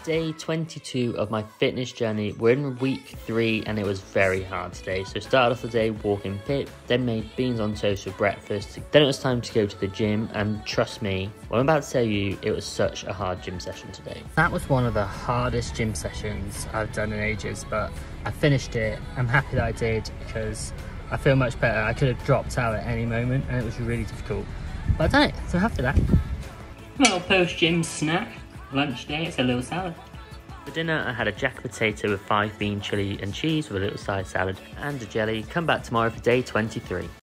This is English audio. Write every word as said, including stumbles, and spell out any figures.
Day twenty-two of my fitness journey. We're in week three and it was very hard today. So started off the day walking pit, then made beans on toast for breakfast. Then it was time to go to the gym, and trust me, what I'm about to tell you, it was such a hard gym session today. That was one of the hardest gym sessions I've done in ages, but I finished it. I'm happy that I did because I feel much better. I could have dropped out at any moment and it was really difficult, but I've done it, so happy with that. Well, post-gym snack. Lunch day, it's a little salad. For dinner, I had a jack potato with five bean chili and cheese with a little side salad and a jelly. Come back tomorrow for day twenty-three.